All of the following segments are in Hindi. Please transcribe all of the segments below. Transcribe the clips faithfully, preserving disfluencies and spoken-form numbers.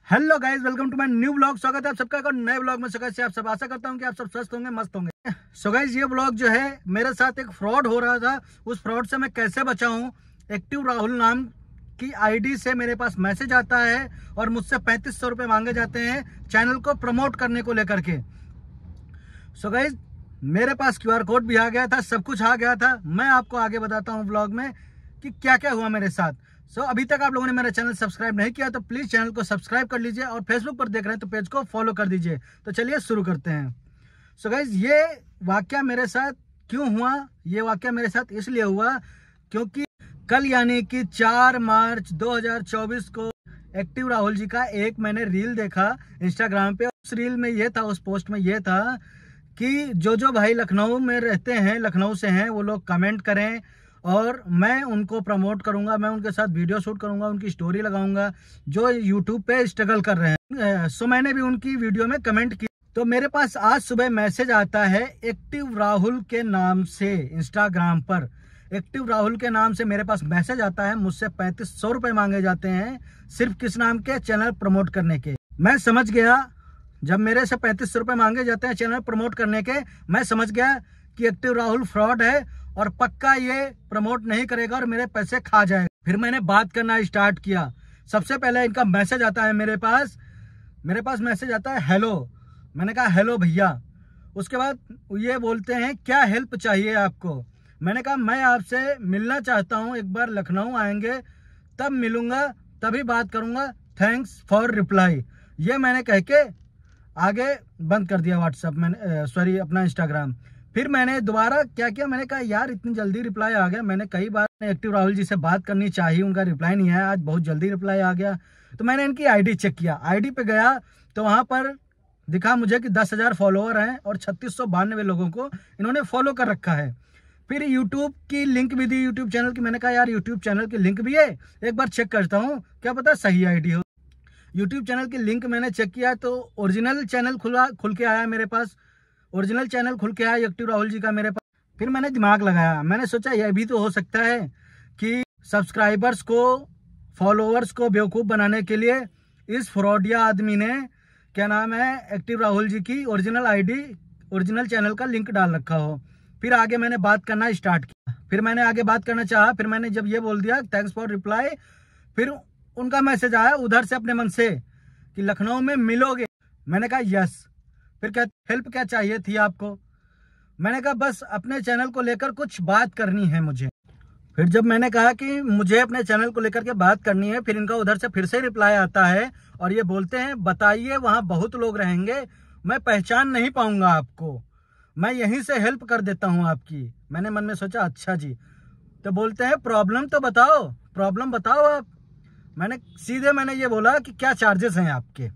Hello guys, welcome to my new blog. स्वागत है आप सबका एक नए ब्लॉग में। स्वागत से आप सब आशा करता हूं कि आप सब स्वस्थ होंगे, मस्त होंगे। सो गाइस, ये ब्लॉग जो है मेरे साथ एक फ्रॉड हो रहा था, उस फ्रॉड से मैं कैसे बचाऊं। एक्टिव राहुल नाम की आईडी से मेरे पास मैसेज आता है और मुझसे पैंतीस सौ रुपये मांगे जाते हैं चैनल को प्रमोट करने को लेकर के। सो गाइस, मेरे पास क्यूआर कोड भी आ गया था, सब कुछ आ गया था। मैं आपको आगे बताता हूँ ब्लॉग में कि क्या क्या हुआ मेरे साथ। सो so, अभी तक आप लोगों ने मेरा चैनल सब्सक्राइब नहीं किया तो प्लीज चैनल को सब्सक्राइब कर लीजिए और फेसबुक पर देख रहे हैं तो पेज को फॉलो कर दीजिए। तो चलिए शुरू करते हैं। सो so गाइज, ये वाकया मेरे साथ क्यों हुआ? ये वाकया मेरे साथ इसलिए हुआ क्योंकि कल यानी कि चार मार्च दो हज़ार चौबीस को एक्टिव राहुल जी का एक मैंने रील देखा इंस्टाग्राम पे। उस रील में ये था, उस पोस्ट में ये था कि जो जो भाई लखनऊ में रहते हैं, लखनऊ से हैं, वो लोग कमेंट करें और मैं उनको प्रमोट करूंगा, मैं उनके साथ वीडियो शूट करूंगा, उनकी स्टोरी लगाऊंगा जो यूट्यूब पे स्ट्रगल कर रहे हैं। सो मैंने भी उनकी वीडियो में कमेंट की। तो मेरे पास आज सुबह मैसेज आता है एक्टिव राहुल के नाम से, इंस्टाग्राम पर एक्टिव राहुल के नाम से मेरे पास मैसेज आता है। मुझसे पैंतीस सौ रुपए मांगे जाते हैं सिर्फ किस नाम के? चैनल प्रमोट करने के। मैं समझ गया, जब मेरे से पैंतीस सौ रुपए मांगे जाते हैं चैनल प्रमोट करने के, मैं समझ गया कि एक्टिव राहुल फ्रॉड है और पक्का ये प्रमोट नहीं करेगा और मेरे पैसे खा जाएगा। फिर मैंने बात करना स्टार्ट किया। सबसे पहले इनका मैसेज आता है मेरे पास मेरे पास मैसेज आता है हेलो। मैंने कहा हेलो भैया। उसके बाद ये बोलते हैं क्या हेल्प चाहिए आपको? मैंने कहा मैं आपसे मिलना चाहता हूँ, एक बार लखनऊ आएंगे तब मिलूंगा, तभी बात करूंगा, थैंक्स फॉर रिप्लाई। ये मैंने कह के आगे बंद कर दिया व्हाट्सएप, मैंने सॉरी अपना इंस्टाग्राम। फिर मैंने दोबारा क्या किया, मैंने कहा यार इतनी जल्दी रिप्लाई आ गया। मैंने कई बार एक्टिव राहुल जी से बात करनी चाहिए, उनका रिप्लाई नहीं आया, आज बहुत जल्दी रिप्लाई आ गया। तो मैंने इनकी आईडी चेक किया। आईडी पे गया तो वहां पर दिखा मुझे कि दस हजार फॉलोअर हैं और छत्तीस सौ बानवे लोगों को इन्होंने फॉलो कर रखा है। फिर यूट्यूब की लिंक भी दी, यूट्यूब चैनल की। मैंने कहा यार यूट्यूब चैनल की लिंक भी है, एक बार चेक करता हूँ, क्या पता सही आईडी हो। यूट्यूब चैनल की लिंक मैंने चेक किया तो ओरिजिनल चैनल खुला खुल के आया मेरे पास, ओरिजिनल चैनल खुल के आया एक्टिव राहुल जी का मेरे पास। फिर मैंने दिमाग लगाया, मैंने सोचा यह भी तो हो सकता है कि सब्सक्राइबर्स को, फॉलोअर्स को बेवकूफ़ बनाने के लिए इस फ्रॉडिया आदमी ने क्या नाम है एक्टिव राहुल जी की ओरिजिनल आईडी, ओरिजिनल चैनल का लिंक डाल रखा हो। फिर आगे मैंने बात करना स्टार्ट किया। फिर मैंने आगे बात करना चाहा। फिर मैंने जब ये बोल दिया थैंक्स फॉर रिप्लाई, फिर उनका मैसेज आया उधर से अपने मन से कि लखनऊ में मिलोगे। मैंने कहा यस। फिर क्या हेल्प क्या चाहिए थी आपको? मैंने कहा बस अपने चैनल को लेकर कुछ बात करनी है मुझे। फिर जब मैंने कहा कि मुझे अपने चैनल को लेकर के बात करनी है, फिर इनका उधर से फिर से रिप्लाई आता है और ये बोलते हैं बताइए वहां बहुत लोग रहेंगे, मैं पहचान नहीं पाऊंगा आपको, मैं यहीं से हेल्प कर देता हूँ आपकी। मैंने मन में सोचा अच्छा जी। तो बोलते हैं प्रॉब्लम तो बताओ, प्रॉब्लम बताओ आप। मैंने सीधे मैंने ये बोला कि क्या चार्जेस हैं आपके?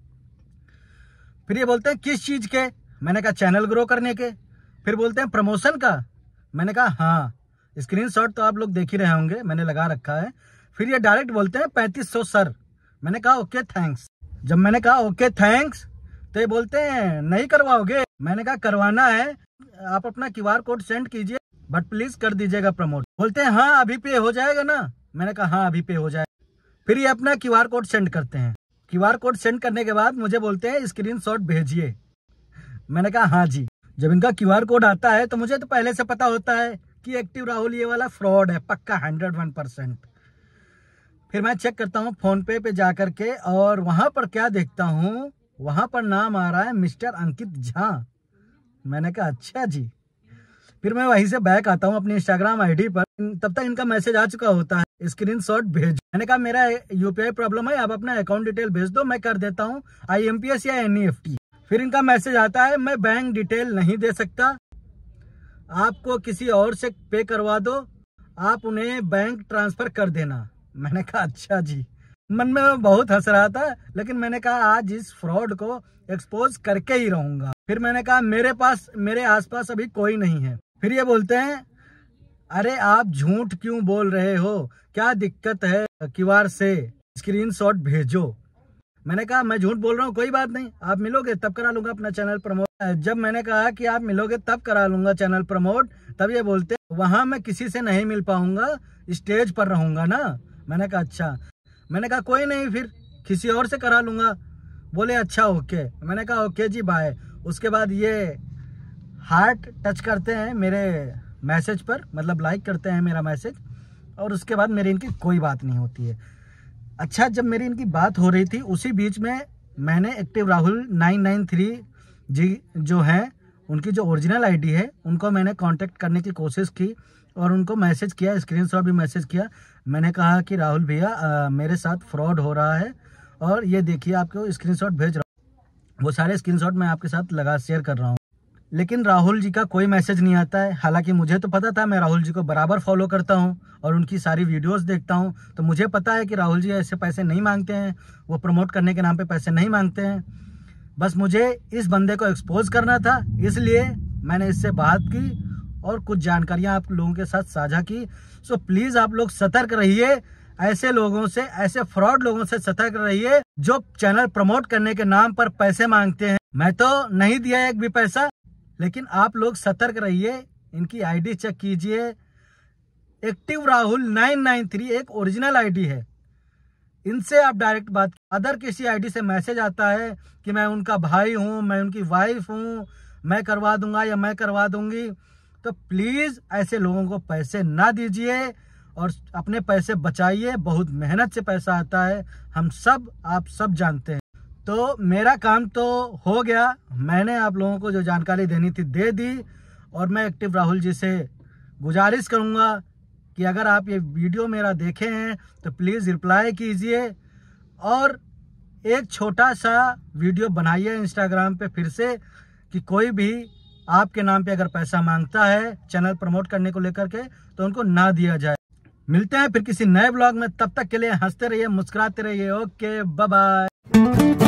फिर ये बोलते हैं किस चीज के? मैंने कहा चैनल ग्रो करने के। फिर बोलते हैं प्रमोशन का। मैंने कहा हाँ, स्क्रीनशॉट तो आप लोग देख ही रहे होंगे, मैंने लगा रखा है। फिर ये डायरेक्ट बोलते हैं पैंतीस सौ सर। मैंने कहा ओके थैंक्स। जब मैंने कहा ओके थैंक्स तो ये बोलते हैं नहीं करवाओगे? मैंने कहा करवाना है, आप अपना क्यूआर कोड सेंड कीजिए बट प्लीज कर दीजिएगा प्रमोट। बोलते हैं हाँ अभी पे हो जाएगा ना? मैंने कहा हाँ अभी पे हो जाएगा। फिर ये अपना क्यूआर कोड सेंड करते हैं। क्यूआर कोड सेंड करने के बाद मुझे बोलते हैं स्क्रीनशॉट भेजिए। मैंने कहा हाँ जी। जब इनका क्यूआर कोड आता है तो मुझे तो पहले से पता होता है कि एक्टिव राहुल ये वाला फ्रॉड है, पक्का हंड्रेड वन परसेंट। फिर मैं चेक करता हूँ फोन पे पे जा करके और वहां पर क्या देखता हूँ, वहां पर नाम आ रहा है मिस्टर अंकित झा। मैंने कहा अच्छा जी। फिर मैं वहीं से बैक आता हूँ अपनी इंस्टाग्राम आईडी पर, तब तक इनका मैसेज आ चुका होता है स्क्रीनशॉट भेज। मैंने कहा मेरा यूपीआई प्रॉब्लम है, आप अपना अकाउंट डिटेल भेज दो, मैं कर देता हूँ आईएमपीएस या एनईएफटी। फिर इनका मैसेज आता है मैं बैंक डिटेल नहीं दे सकता, आपको किसी और से पे करवा दो, आप उन्हें बैंक ट्रांसफर कर देना। मैंने कहा अच्छा जी। मन में मैं बहुत हंस रहा था, लेकिन मैंने कहा आज इस फ्रॉड को एक्सपोज करके ही रहूंगा। फिर मैंने कहा मेरे पास, मेरे आसपास अभी कोई नहीं है। फिर ये बोलते हैं अरे आप झूठ क्यों बोल रहे हो, क्या दिक्कत है, क्यूआर से स्क्रीनशॉट भेजो। मैंने कहा मैं झूठ बोल रहा हूँ, कोई बात नहीं, आप मिलोगे तब करा लूंगा अपना चैनल प्रमोट। जब मैंने कहा कि आप मिलोगे तब करा लूंगा चैनल प्रमोट, तब ये बोलते वहां मैं किसी से नहीं मिल पाऊंगा, स्टेज पर रहूंगा ना। मैंने कहा अच्छा। मैंने कहा कोई नहीं, फिर किसी और से करा लूँगा। बोले अच्छा ओके। मैंने कहा ओके जी बाय। उसके बाद ये हार्ट टच करते हैं मेरे मैसेज पर, मतलब लाइक करते हैं मेरा मैसेज, और उसके बाद मेरी इनकी कोई बात नहीं होती है। अच्छा, जब मेरी इनकी बात हो रही थी उसी बीच में मैंने active Rahul nine nine three ji जो हैं, उनकी जो ओरिजिनल आईडी है, उनको मैंने कांटेक्ट करने की कोशिश की और उनको मैसेज किया, स्क्रीनशॉट भी मैसेज किया। मैंने कहा कि राहुल भैया मेरे साथ फ्रॉड हो रहा है और ये देखिए आपको स्क्रीनशॉट भेज रहा हूँ। वो सारे स्क्रीनशॉट मैं आपके साथ लगा शेयर कर रहा हूँ, लेकिन राहुल जी का कोई मैसेज नहीं आता है। हालांकि मुझे तो पता था, मैं राहुल जी को बराबर फॉलो करता हूँ और उनकी सारी वीडियोस देखता हूँ, तो मुझे पता है कि राहुल जी ऐसे पैसे नहीं मांगते हैं, वो प्रमोट करने के नाम पे पैसे नहीं मांगते हैं। बस मुझे इस बंदे को एक्सपोज करना था, इसलिए मैंने इससे बात की और कुछ जानकारियाँ आप लोगों के साथ साझा की। सो प्लीज़ आप लोग सतर्क रहिए, ऐसे लोगों से, ऐसे फ्रॉड लोगों से सतर्क रहिए जो चैनल प्रमोट करने के नाम पर पैसे मांगते हैं। मैं तो नहीं दिया एक भी पैसा, लेकिन आप लोग सतर्क रहिए। इनकी आईडी चेक कीजिए, active Rahul nine nine three एक ओरिजिनल आईडी है। इनसे आप डायरेक्ट बात, अदर किसी आईडी से मैसेज आता है कि मैं उनका भाई हूँ, मैं उनकी वाइफ हूँ, मैं करवा दूंगा या मैं करवा दूंगी, तो प्लीज़ ऐसे लोगों को पैसे ना दीजिए और अपने पैसे बचाइए। बहुत मेहनत से पैसा आता है, हम सब, आप सब जानते हैं। तो मेरा काम तो हो गया, मैंने आप लोगों को जो जानकारी देनी थी दे दी, और मैं एक्टिव राहुल जी से गुजारिश करूंगा कि अगर आप ये वीडियो मेरा देखे हैं तो प्लीज़ रिप्लाई कीजिए और एक छोटा सा वीडियो बनाइए इंस्टाग्राम पे फिर से, कि कोई भी आपके नाम पे अगर पैसा मांगता है चैनल प्रमोट करने को लेकर के तो उनको ना दिया जाए। मिलते हैं फिर किसी नए ब्लॉग में, तब तक के लिए हंसते रहिए, मुस्कुराते रहिए। Okay, bye bye.